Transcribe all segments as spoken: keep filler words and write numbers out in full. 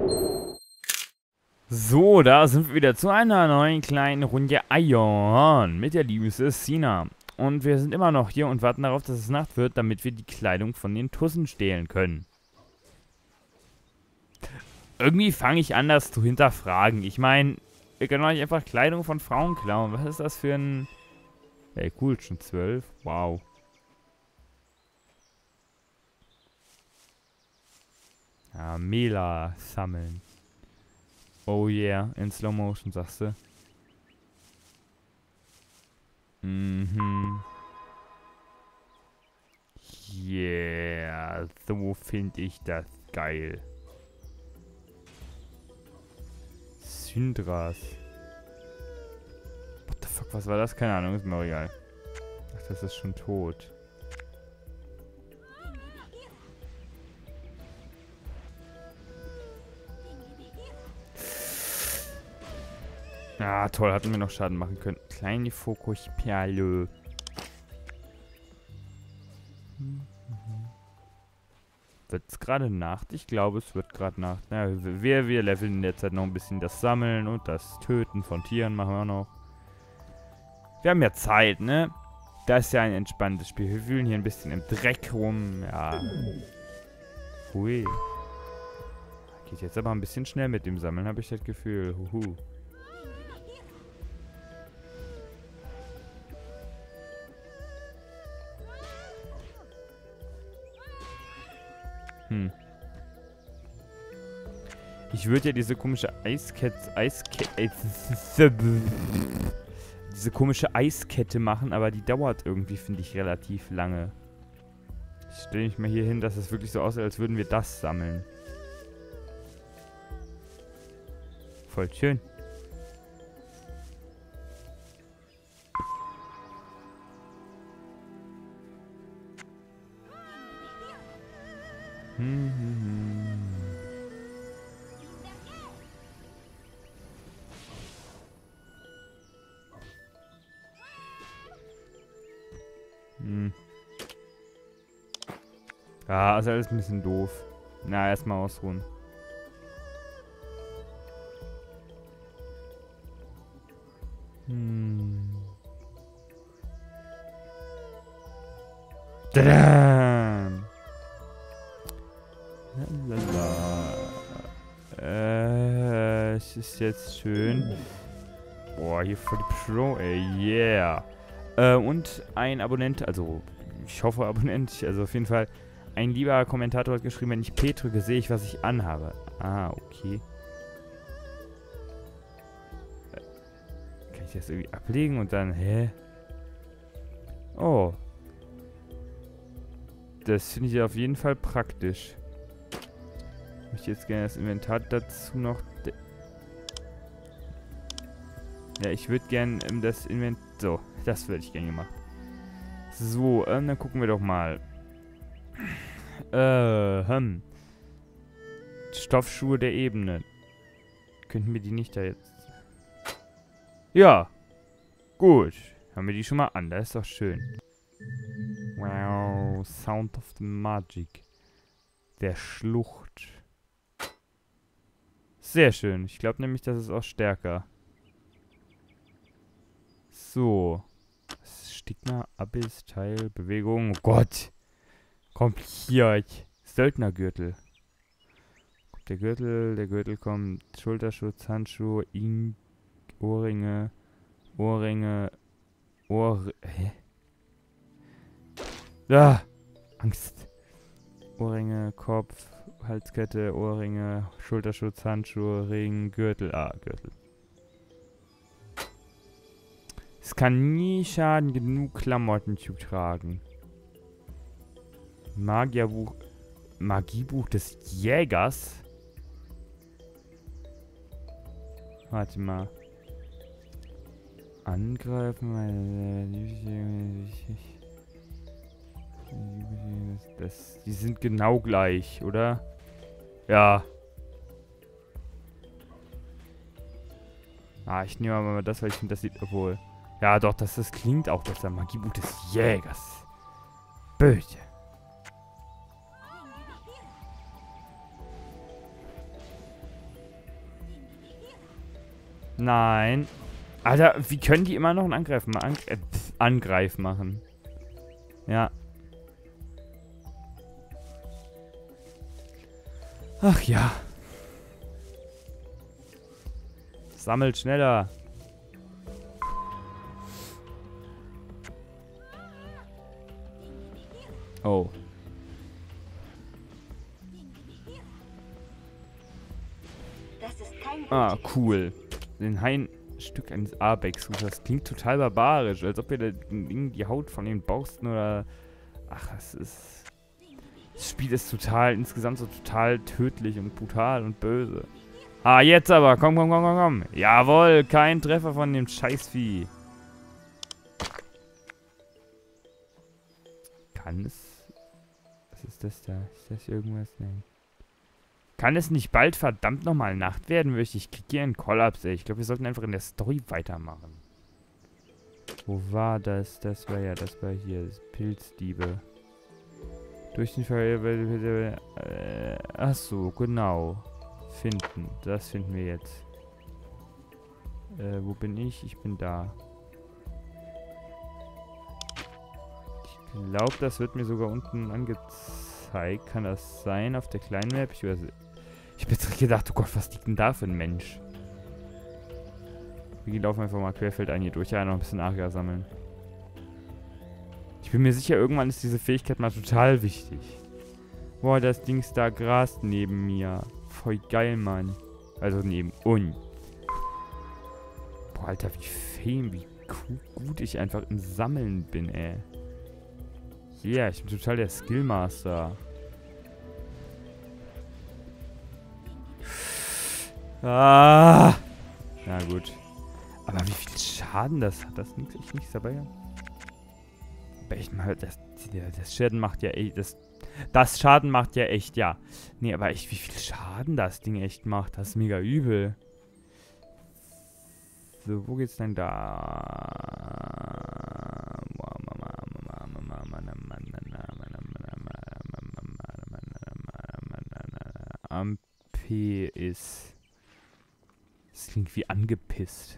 So, da sind wir wieder zu einer neuen kleinen Runde Ion mit der lieben Sina. Und wir sind immer noch hier und warten darauf, dass es Nacht wird, damit wir die Kleidung von den Tussen stehlen können. Irgendwie fange ich an, das zu hinterfragen. Ich meine, wir können euch einfach Kleidung von Frauen klauen. Was ist das für ein... Ey, cool, schon zwölf. Wow. Ja, Mela sammeln. Oh yeah, in Slow Motion, sagst du? Mhm. Yeah, so finde ich das geil. Syndras. What the fuck, was war das? Keine Ahnung, ist mir auch egal. Ach, das ist schon tot. Ah, toll, hatten wir noch Schaden machen können. Kleine Fokusperle. Wird es gerade Nacht? Ich glaube, es wird gerade Nacht. Naja, wir, wir leveln in der Zeit noch ein bisschen das Sammeln und das Töten von Tieren machen wir noch. Wir haben ja Zeit, ne? Das ist ja ein entspanntes Spiel. Wir wühlen hier ein bisschen im Dreck rum. Ja. Hui. Geht jetzt aber ein bisschen schnell mit dem Sammeln, habe ich das Gefühl. Huhu. Hm. Ich würde ja diese komische Eiskette, Eiskette, diese komische Eiskette machen, aber die dauert irgendwie, finde ich, relativ lange. Ich stelle mich mal hier hin, dass es wirklich so aussieht, als würden wir das sammeln. Voll schön. Hm, hm, hm. Hm. Ja, ist alles ein bisschen doof. Na, erstmal ausruhen. Hm. Tada! Lala. Äh, es ist jetzt schön. Boah, hier voll die Pro, ey, yeah. Äh, und ein Abonnent, also ich hoffe Abonnent, also auf jeden Fall, ein lieber Kommentator hat geschrieben, wenn ich P drücke, sehe ich, was ich anhabe. Ah, okay. Äh, kann ich das irgendwie ablegen und dann, hä? Oh. Das finde ich auf jeden Fall praktisch. Ich möchte jetzt gerne das Inventar dazu noch... Ja, ich würde gerne ähm, das Inventar... So, das würde ich gerne gemacht. So, ähm, dann gucken wir doch mal. Äh, hm. Stoffschuhe der Ebene. Könnten wir die nicht da jetzt... Ja. Gut. Haben wir die schon mal an. Das ist doch schön. Wow. Sound of the Magic. Der Schlucht. Sehr schön. Ich glaube nämlich, das ist auch stärker. So. Stigma, Abyss, Teil, Bewegung. Oh Gott. Kompliziert. Söldnergürtel. Der Gürtel, der Gürtel kommt. Schulterschutz, Handschuhe, Ink, Ohrringe, Ohrringe, Ohr... Hä? Ah! Angst. Ohrringe, Kopf, Halskette, Ohrringe, Schulterschutz, Handschuhe, Ring, Gürtel. Ah, Gürtel. Es kann nie schaden, genug Klamotten zu tragen. Magierbuch. Magiebuch des Jägers? Warte mal. Angreifen. Das, die sind genau gleich, oder? Ja. Ah, ich nehme aber mal das, weil ich finde, das sieht... Obwohl... Ja, doch, das, das klingt auch besser. Magiebuch des Jägers. Böse. Nein. Alter, wie können die immer noch einen Angriff, ma Ang äh, pf, Angreif machen? Ja. Ach ja. Sammelt schneller. Oh. Das ist kein Ah, cool. Den Hain-Stück eines Abex. Das klingt total barbarisch, als ob ihr da die Haut von den Borsten oder... Ach, es ist... Das Spiel ist total, insgesamt so total tödlich und brutal und böse. Ah, jetzt aber. Komm, komm, komm, komm, komm. Jawohl, kein Treffer von dem Scheißvieh. Kann es... Was ist das da? Ist das irgendwas? Nein. Kann es nicht bald verdammt nochmal Nacht werden? Ich krieg hier einen Kollaps, ey. Ich glaube, wir sollten einfach in der Story weitermachen. Wo war das? Das war ja, das war hier. Das Pilzdiebe. Durch den Ver... Äh, ach so, genau. Finden. Das finden wir jetzt. Äh, wo bin ich? Ich bin da. Ich glaube, das wird mir sogar unten angezeigt. Kann das sein? Auf der kleinen Map? Ich weiß... Ich hab jetzt gedacht, oh Gott, was liegt denn da für ein Mensch? Wir laufen einfach mal querfeldein hier durch. Ja, noch ein bisschen Aria sammeln. Ich bin mir sicher, irgendwann ist diese Fähigkeit mal total wichtig. Boah, das Dings da grast neben mir. Voll geil, Mann. Also neben uns. Boah, Alter, wie fame, wie gut ich einfach im Sammeln bin, ey. Yeah, ich bin total der Skillmaster. Ah! Na gut. Aber wie viel Schaden das hat, das nichts, echt nichts dabei. Aber echt mal, das, das Schaden macht ja echt, das, das Schaden macht ja echt, ja. Nee, aber echt, wie viel Schaden das Ding echt macht, das ist mega übel. So, wo geht's denn da? Am P ist... Das klingt wie angepisst.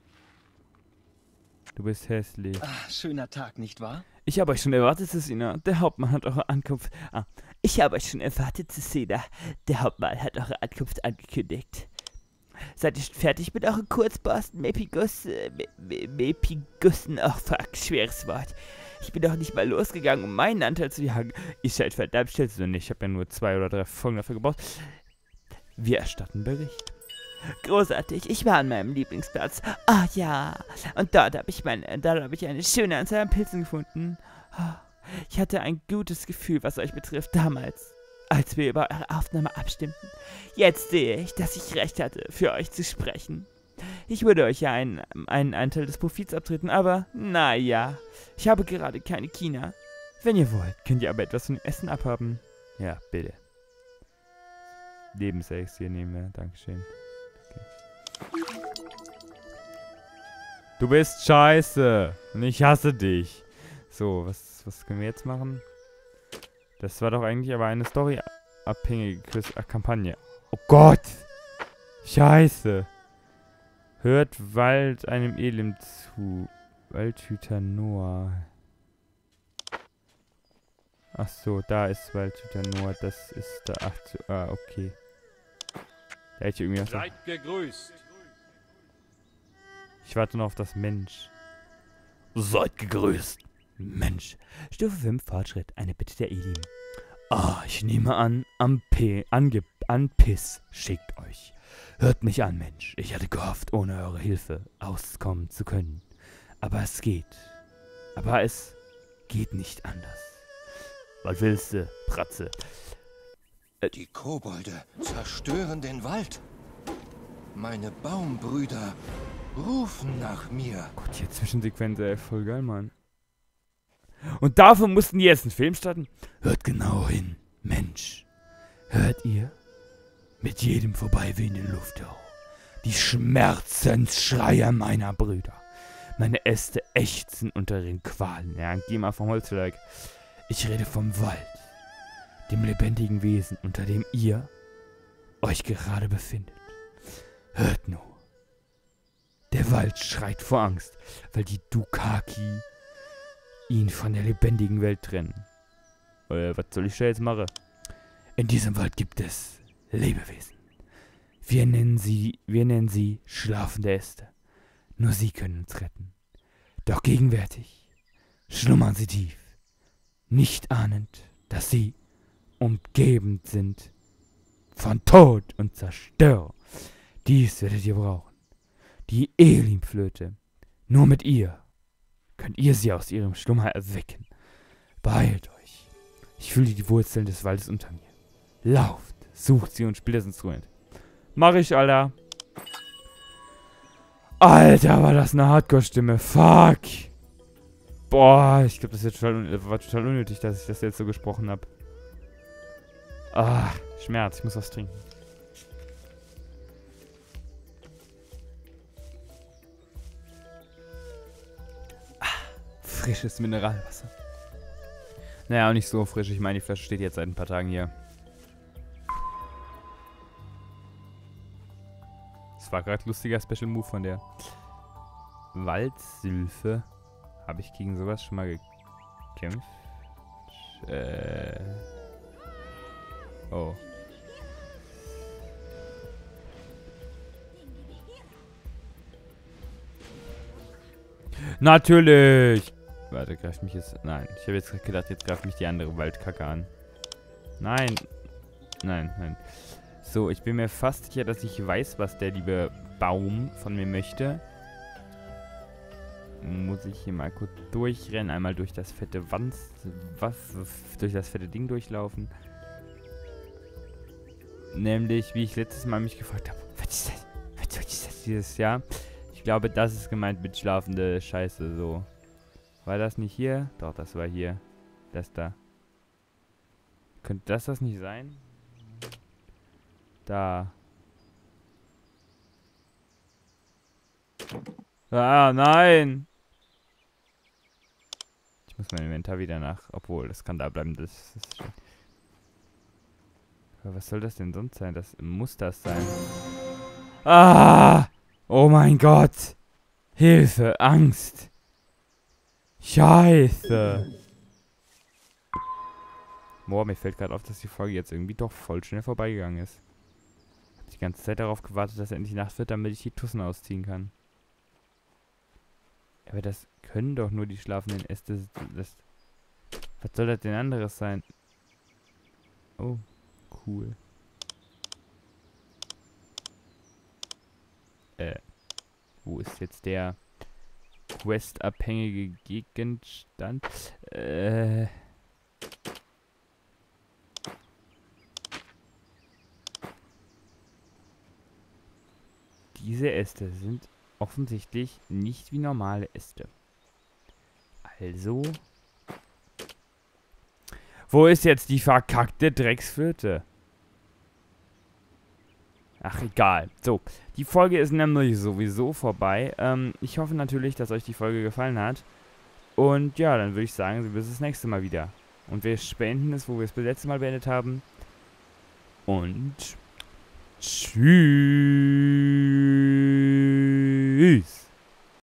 Du bist hässlich. Ah, schöner Tag, nicht wahr? Ich habe euch schon erwartet, Cecina. Der Hauptmann hat eure Ankunft... Ah, ich habe euch schon erwartet, Cecina. Der Hauptmann hat eure Ankunft angekündigt. Seid ihr schon fertig mit euren Kurzborsten, Mepigus... Äh, Mepigussen... Ach, fuck, schweres Wort. Ich bin doch nicht mal losgegangen, um meinen Anteil zu jagen. Ihr seid verdammt schnell. Ich habe ja nur zwei oder drei Folgen dafür gebraucht. Wir erstatten Bericht. Großartig, ich war an meinem Lieblingsplatz. Ah oh, ja, und dort habe ich, mein, hab ich eine schöne Anzahl an Pilzen gefunden. Oh, ich hatte ein gutes Gefühl, was euch betrifft, damals, als wir über eure Aufnahme abstimmten. Jetzt sehe ich, dass ich recht hatte, für euch zu sprechen. Ich würde euch ja einen, einen Anteil des Profits abtreten, aber naja, ich habe gerade keine Kina. Wenn ihr wollt, könnt ihr aber etwas von dem Essen abhaben. Ja, bitte. Lebenselixier nehmen wir, Dankeschön. Du bist scheiße und ich hasse dich. So, was, was können wir jetzt machen? Das war doch eigentlich aber eine storyabhängige Kampagne. Oh Gott! Scheiße! Hört Wald einem Elend zu. Waldhüter Noah. Ach so, da ist Waldhüter Noah. Das ist da. Ach, so, ah, okay. Da hätte ich irgendwie was. Seid gegrüßt. Ich warte noch auf das Mensch. Seid gegrüßt. Mensch. Stufe fünf Fortschritt. Eine Bitte der Elim. Ah, ich nehme an, am P, ange, an Piss schickt euch. Hört mich an, Mensch. Ich hatte gehofft, ohne eure Hilfe auskommen zu können. Aber es geht. Aber es geht nicht anders. Was willst du, Pratze? Äh, Die Kobolde zerstören den Wald. Meine Baumbrüder rufen nach mir. Gott, die Zwischensequenz, ey, voll geil, Mann. Und dafür mussten die jetzt einen Film starten? Hört genau hin, Mensch. Hört ihr? Mit jedem vorbeiwehenden Lufthauch die Schmerzensschreie meiner Brüder. Meine Äste ächzen unter den Qualen. Ja, geh mal vom Holzwerk. Ich rede vom Wald. Dem lebendigen Wesen, unter dem ihr euch gerade befindet. Hört nur. Wald schreit vor Angst, weil die Dukaki ihn von der lebendigen Welt trennen. Äh, was soll ich da jetzt machen? In diesem Wald gibt es Lebewesen. Wir nennen sie, wir nennen sie schlafende Äste. Nur sie können uns retten. Doch gegenwärtig schlummern sie tief, nicht ahnend, dass sie umgeben sind von Tod und Zerstörung. Dies werdet ihr brauchen. Die Elim-Flöte. Nur mit ihr könnt ihr sie aus ihrem Schlummer erwecken. Beeilt euch. Ich fühle die Wurzeln des Waldes unter mir. Lauft, sucht sie und spielt das Instrument. Mach ich, Alter. Alter, war das eine Hardcore-Stimme. Fuck. Boah, ich glaube, das ist total, war total unnötig, dass ich das jetzt so gesprochen habe. Ah, Schmerz. Ich muss was trinken. Ah, frisches Mineralwasser. Naja, auch nicht so frisch. Ich meine, die Flasche steht jetzt seit ein paar Tagen hier. Das war gerade ein lustiger Special Move von der Waldsylphe. Habe ich gegen sowas schon mal gekämpft? Äh. Oh. Natürlich! Warte, greift mich jetzt... Nein, ich habe jetzt gedacht, jetzt greift mich die andere Waldkacke an. Nein. Nein, nein. So, ich bin mir fast sicher, dass ich weiß, was der liebe Baum von mir möchte. Muss ich hier mal kurz durchrennen. Einmal durch das fette Wand... Was? Durch das fette Ding durchlaufen. Nämlich, wie ich letztes Mal mich gefragt habe, was ist das? Was ist das dieses Jahr? Ich glaube, das ist gemeint mit schlafende Scheiße, so. War das nicht hier? Doch, das war hier. Das da. Könnte das das nicht sein? Da. Ah, nein! Ich muss mein Inventar wieder nach... Obwohl, das kann da bleiben, das ist schön. Aber was soll das denn sonst sein? Das muss das sein. Ah! Oh mein Gott! Hilfe! Angst! Scheiße! Boah, mir fällt gerade auf, dass die Folge jetzt irgendwie doch voll schnell vorbeigegangen ist. Ich habe die ganze Zeit darauf gewartet, dass endlich Nacht wird, damit ich die Tussen ausziehen kann. Aber das können doch nur die schlafenden Äste... Das, was soll das denn anderes sein? Oh. Cool. Äh, wo ist jetzt der questabhängige Gegenstand? Äh. Diese Äste sind offensichtlich nicht wie normale Äste. Also... Wo ist jetzt die verkackte Drecksflöte? Ach, egal. So, die Folge ist nämlich sowieso vorbei. Ähm, ich hoffe natürlich, dass euch die Folge gefallen hat. Und ja, dann würde ich sagen, bis das nächste Mal wieder. Und wir beenden es, wo wir es das letzte Mal beendet haben. Und tschüss.